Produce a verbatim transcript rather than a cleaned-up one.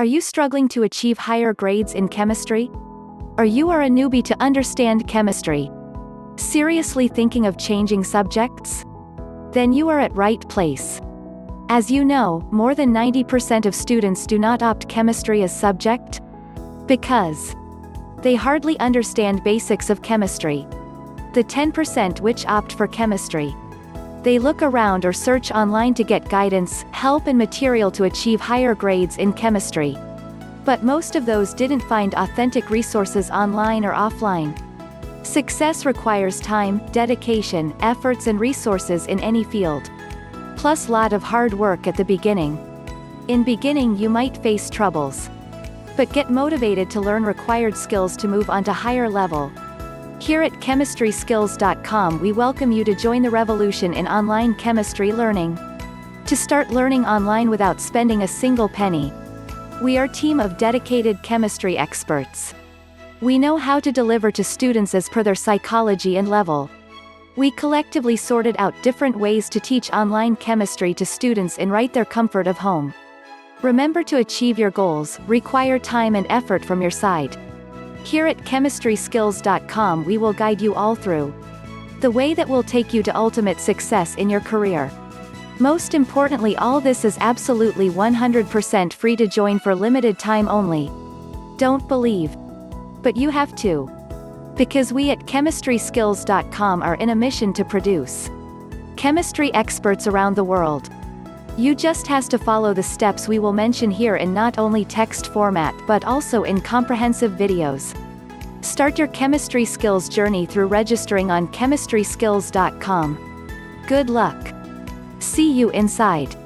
Are you struggling to achieve higher grades in chemistry? Or you are a newbie to understand chemistry? Seriously thinking of changing subjects? Then you are at right place. As you know, more than ninety percent of students do not opt chemistry as subject because they hardly understand basics of chemistry. The ten percent which opt for chemistry, they look around or search online to get guidance, help and material to achieve higher grades in chemistry. But most of those didn't find authentic resources online or offline. Success requires time, dedication, efforts and resources in any field. Plus lot of hard work at the beginning. In beginning you might face troubles. But get motivated to learn required skills to move on to higher level. Here at chemistry skills dot com we welcome you to join the revolution in online chemistry learning. To start learning online without spending a single penny. We are a team of dedicated chemistry experts. We know how to deliver to students as per their psychology and level. We collectively sorted out different ways to teach online chemistry to students in right their comfort of home. Remember to achieve your goals, require time and effort from your side. Here at chemistry skills dot com we will guide you all through the way that will take you to ultimate success in your career. Most importantly, all this is absolutely one hundred percent free to join for limited time only. Don't believe, but you have to. Because we at chemistry skills dot com are in a mission to produce chemistry experts around the world. You just has to follow the steps we will mention here in not only text format but also in comprehensive videos. Start your chemistry skills journey through registering on chemistry skills dot com. Good luck. See you inside.